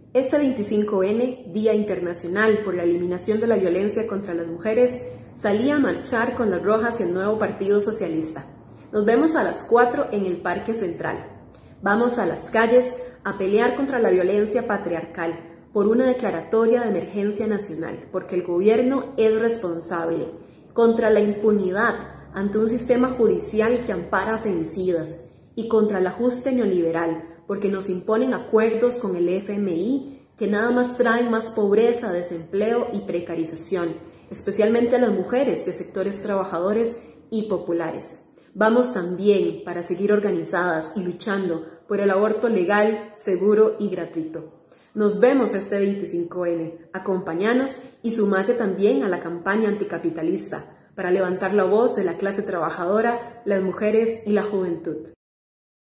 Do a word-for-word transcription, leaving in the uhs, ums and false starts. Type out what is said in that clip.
Este veinticinco ene, Día Internacional por la Eliminación de la Violencia contra las Mujeres, salí a marchar con las Rojas y el nuevo Partido Socialista. Nos vemos a las cuatro en el Parque Central. Vamos a las calles a pelear contra la violencia patriarcal por una declaratoria de emergencia nacional, porque el gobierno es responsable, contra la impunidad ante un sistema judicial que ampara a femicidas y contra el ajuste neoliberal, porque nos imponen acuerdos con el efe eme i que nada más traen más pobreza, desempleo y precarización, especialmente a las mujeres de sectores trabajadores y populares. Vamos también para seguir organizadas y luchando por el aborto legal, seguro y gratuito. Nos vemos este veinticinco ene. Acompáñanos y sumate también a la campaña anticapitalista para levantar la voz de la clase trabajadora, las mujeres y la juventud.